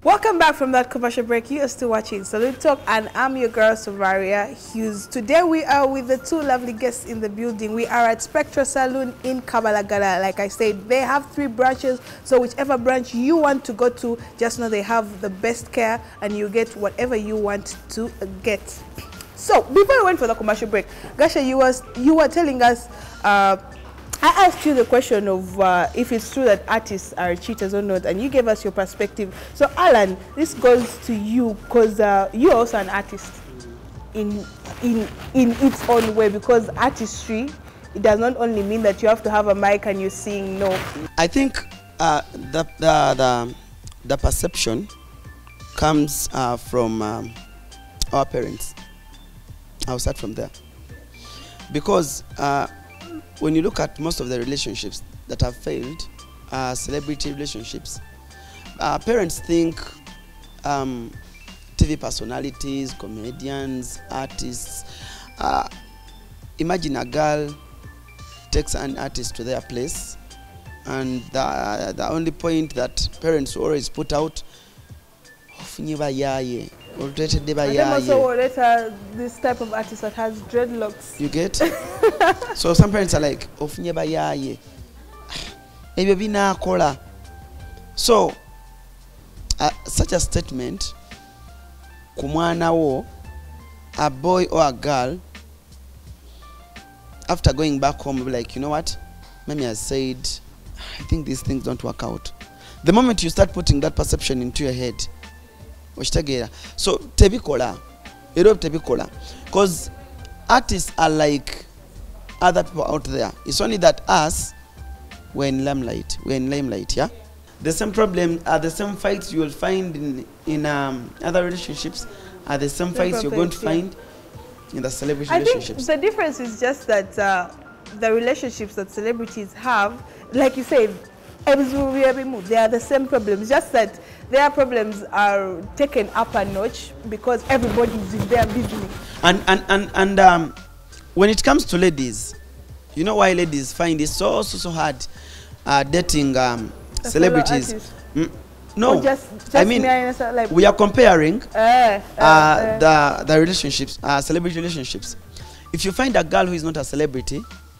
Welcome back from that commercial break. You are still watching Salute Talk, and I'm your girl, Savaria Hughes. Today we are with the two lovely guests in the building. We are at Spectra Saloon in Kabalagala. Like I said, they have 3 branches, so whichever branch you want to go to, just know they have the best care and you get whatever you want to get. So before we went for the commercial break, Gasha, you were telling us, I asked you the question of if it's true that artists are cheaters or not, and you gave us your perspective. So, Alan, this goes to you because you're also an artist in its own way, because artistry, it does not only mean that you have to have a mic and you sing. No, I think the perception comes from our parents. I'll start from there, because when you look at most of the relationships that have failed, celebrity relationships, parents think TV personalities, comedians, artists. Imagine a girl takes an artist to their place, and the only point that parents always put out, and then also later this type of artist that has dreadlocks. You get? So some parents are like, so such a statement, kumwana wo, a boy or a girl, after going back home, will be like, you know what, Mami has said, I think these things don't work out. The moment you start putting that perception into your head, so tebikola, because artists are like other people out there. It's only that us, we're in limelight, yeah. The same problem are the same fights you will find in other relationships, are the same fights you're going to find in the celebrity relationships. I think the difference is just that the relationships that celebrities have, like you said, they are the same problems, just that their problems are taken up a notch because everybody is in their business. And when it comes to ladies, you know why ladies find it so hard dating celebrities? No, just I mean, like, we are comparing the relationships, celebrity relationships. If you find a girl who is not a celebrity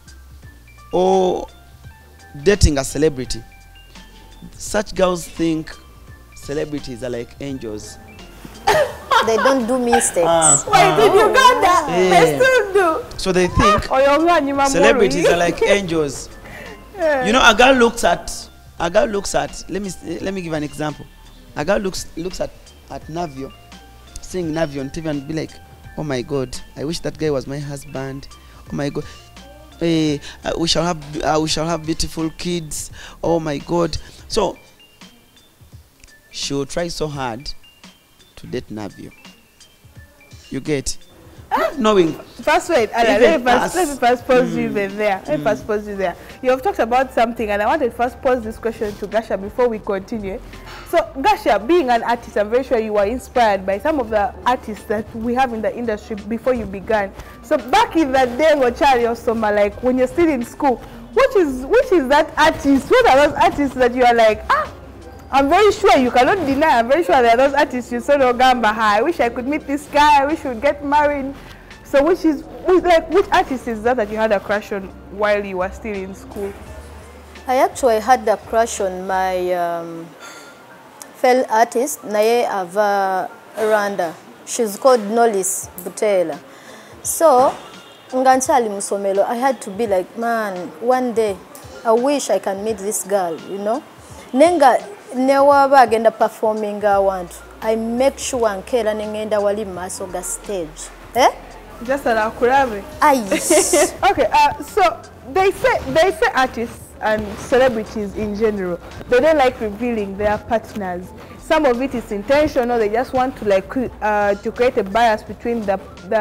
or dating a celebrity, such girls think celebrities are like angels. They don't do mistakes. Wait, in Uganda, they still do. So they think celebrities are like angels. You know, a girl looks at, let me give an example. A girl looks at Navio, seeing Navio on TV and be like, oh my God, I wish that guy was my husband. Oh my God. We shall have beautiful kids. Oh my God. So she will try so hard to date Navio. You get? Knowing. First, wait, let me first pause you there. Let me first pause you there. You have talked about something, and I wanted to first pose this question to Gasha before we continue. So, Gasha, being an artist, I'm very sure you were inspired by some of the artists that we have in the industry before you began. So, back in the day, like when you're still in school, which is that artist? What are those artists that you are like, I'm very sure you cannot deny, I'm very sure there are those artists you saw Gamba, I wish I could meet this guy, I wish we would get married. So which artist is that you had a crush on while you were still in school? I actually had a crush on my fellow artist, Naye Ava Rwanda. She's called Knowless Butela. So, Nganchali Musomelo, I had to be like, man, one day, I wish I can meet this girl, you know? Nenga, never agenda performing want. I make sure Nkela nengenda wali masoga stage. Eh? Just an akurabe. Okay, so they say artists and celebrities in general, they don't like revealing their partners. Some of it is intentional. They just want to like to create a bias between the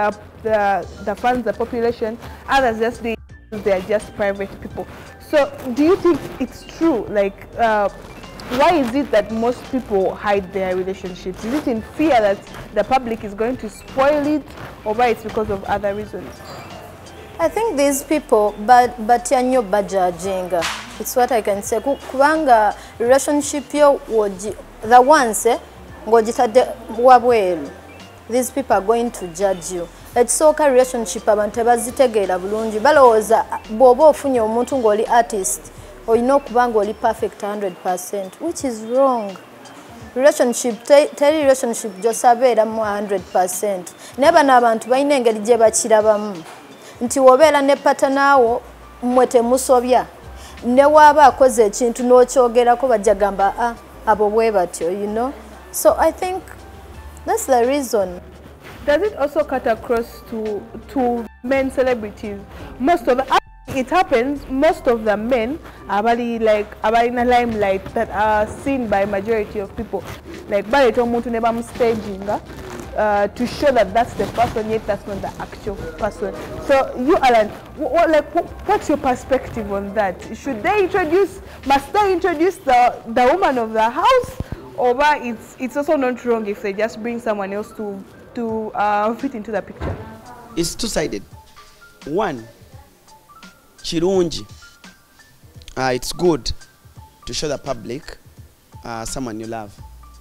fans, the population. Others just they are just private people. So do you think it's true? Like, why is it that most people hide their relationships? Is it in fear that the public is going to spoil it, or why it's because of other reasons? I think these people, but yanyo bajajinga. It's what I can say. Kubanga relationship yo the ones ng'ogitadde wabweru, these people are going to judge you. Ekisooka relationship abantu tebazitegeera bulungi, balowooza bw'oba ofunye omuntu ng'oli artist olina okuba ng'oli perfect 100%, which is wrong. Relationship teri relationship gyosabeeramu 100%. Naye bano abantu balina engeri gye bakirabamu nti wobeera ne patanaawo mmwe temusobya, ne waaba akoze ekintu n'okyogerako bajja gamba abo bwe batyo, you know. So I think that's the reason. Does it also cut across to men celebrities? Most of it happens. Most of the men are in a limelight that are seen by majority of people. Like by the staging to show that that's the person, yet that's not the actual person. So you, Alan, what's your perspective on that? Must they introduce the woman of the house, or it's also not wrong if they just bring someone else to fit into the picture? It's two-sided. One, chirunji. It's good to show the public someone you love.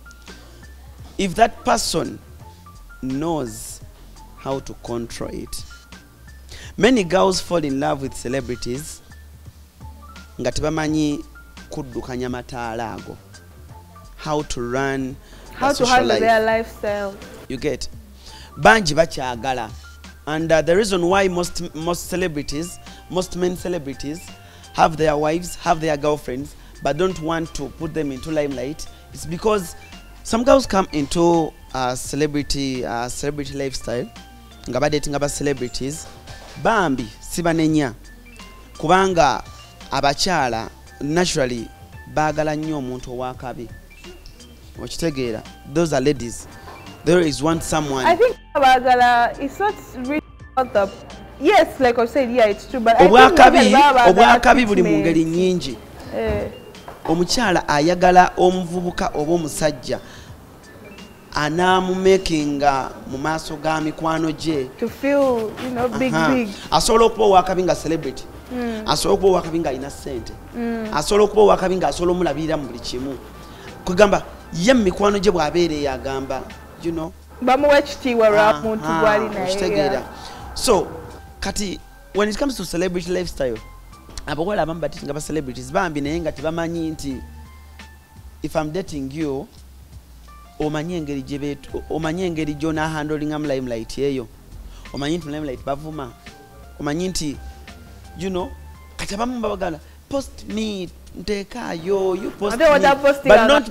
If that person knows how to control it. Many girls fall in love with celebrities nga tebamanyi kuddukanya mataala ago. How to run, how to handle their lifestyle. You get banji bakyagala, and the reason why most celebrities, most men celebrities have their wives, have their girlfriends, but don't want to put them into limelight, is because some girls come into celebrity lifestyle nga badating aba celebrities bambi sibanenya kubanga abakyala naturally bagala nnyo omuntu owakabi. Okitegeera, those are ladies. They always want someone. I think bagala it's not really about the, yes, like I said, yeah, it's true, but I think obwakabi buli mu ngeri nnyingi. Omukyala ayagala omuvubuka oba omusajja anamumakinga mu maaso ga mikwano gye to feel, you know, big. Asobola okuba owakabi nga celebrity, asobola okuba owakabi nga alina ssente, asobola okuba owakabi nga asobola omulabirira mu buli kimu. Kugamba ye mu mikwano gye bw'abeera yagamba, you know, bamuwa ekitiibwa lwa muntu gwali naye. So kati when it comes to celebrity lifestyle, abawala abamu bati nga ba celebrities bambi naye nga tebamanyi nti if I'm dating you, omanyi engeri gy'ona handlinga mu limelight eyo, omanyi nti mu limelight bavuma, omanyi nti, you know, kati abamu babagala post me, nteekaayo, you post me, but not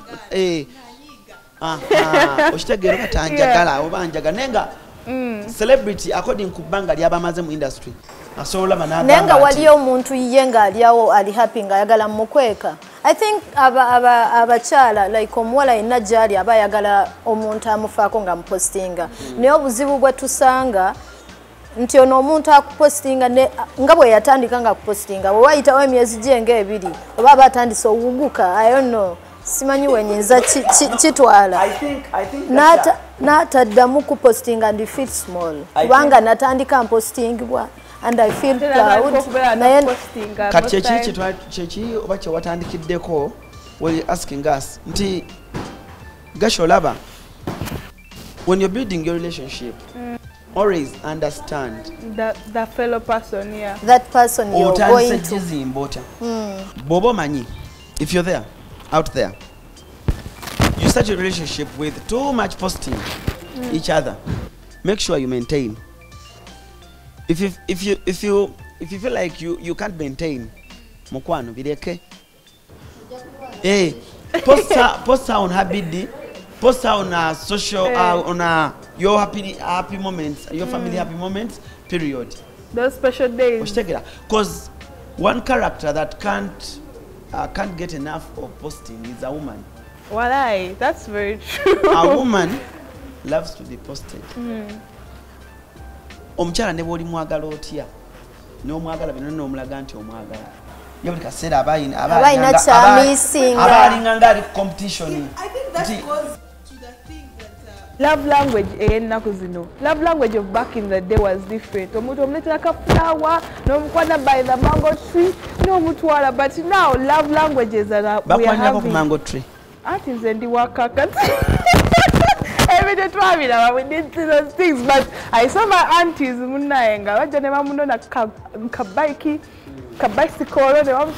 okitegeera kati anjagala oba anjagala naye nga celebrity according ku bbanga ly'abamaze mu industry asobola naye nga waliyo omuntu ye ng'alyawo ali happy ng'ayagala mukweka. I think abakyala like omuwala yenna gy'ali aba ayagala omuntu amufaako nga mupostinga, naye obuzibu bwe tusanga nti ono omuntu akupostinga nga bwe yatandika nga akupostinga bwe wayitawo emyezi gye ng'ebiri oba aba atandise owuguka, I don't know, simanyi wenyinza kitwala n'ataddamu kupostinga and feel small kubanga natandika mpostingibwa and I feel proud. Kati kyeki oba kye watandikiddeko when asking us nti gasholaba, when you're building your relationship, always understand the fellow person, yeah, that person you're going to. Bobo manyi, if you're there, out there, you start a relationship with too much posting each other, make sure you maintain. If you feel like you can't maintain, mukwano bireke. Hey, post her on her BD, post her on social on your happy moments, your family happy moments, period. Those special days. Because one character that can't get enough of posting is a woman. Walai, that's very true. A woman loves to be posted. Omukyala ne bw'oli mwagala otya n'omwagala bino n'omulaga nti omwagala ye buli kaseera abaayina ngaali competition. I think that goes to the thing that love language ey'ennaku zino, love language of back in the day was different. Omuntu omuleetera ka flower n'omukwana by the mango tree n'omutwala, but now love languages that we are having. Bakwanira ku mango tree. Ati nze ndi wakakati. we did those things, but I saw my aunties munayenga wajanema muno na kabaiki bicycle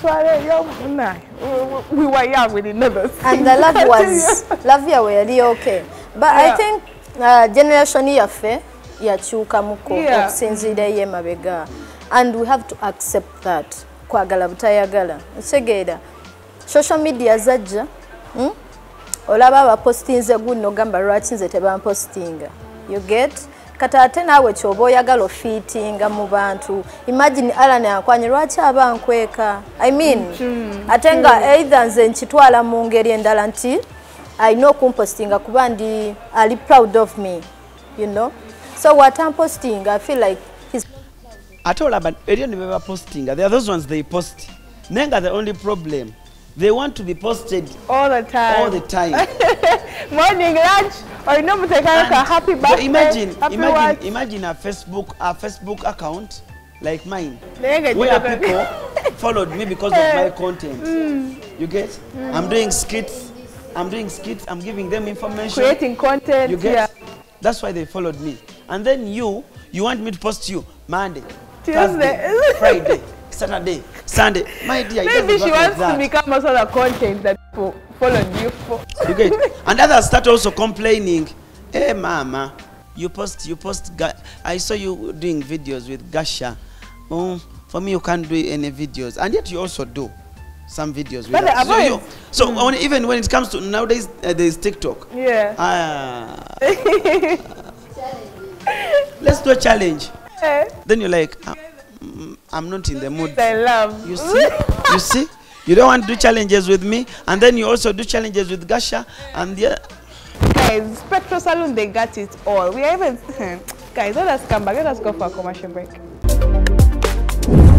we were young, we didn't know those things. And the love ya were okay, but I think generation yafe yachuka muko okusinzira ye mabega, and we have to accept that kwagala butayagala segeda social media zajja olaba abapostinze guno gamba lwaki nze tebampostinga, you get kata ate naawe kyoba oyagala ofiitinga mu bantu. Imagine Alan akwanye lwaki abankweka, I mean ate nga either nze nkitwala mu ngeri endala nti I know compostinga kuba ndi ali proud of me, you know, so what I'm posting I feel like he's at all about area never posting. There are those ones they post. Nenga the only problem. They want to be posted all the time. All the time. Morning, lunch, or no a happy birthday. So imagine a Facebook account like mine, where people followed me because of my content. You get? I'm doing skits. I'm giving them information. Creating content. You get? That's why they followed me. And then you want me to post you Monday, Tuesday, Friday, Saturday, Sunday. My dear, maybe she wants to become a sort of content that people followed you for. You get? And others start also complaining. Hey, mama, you post. I saw you doing videos with Gasha. Oh, for me, you can't do any videos, and yet you also do some videos with us. So even when it comes to nowadays, there's TikTok. Yeah. Let's do a challenge. Then you're like, I'm not in the mood. I love. You see? You don't want to do challenges with me, and then you also do challenges with Gasha, and guys, Spectral Saloon, they got it all. We are even guys, let us come back. Let us go for a commercial break.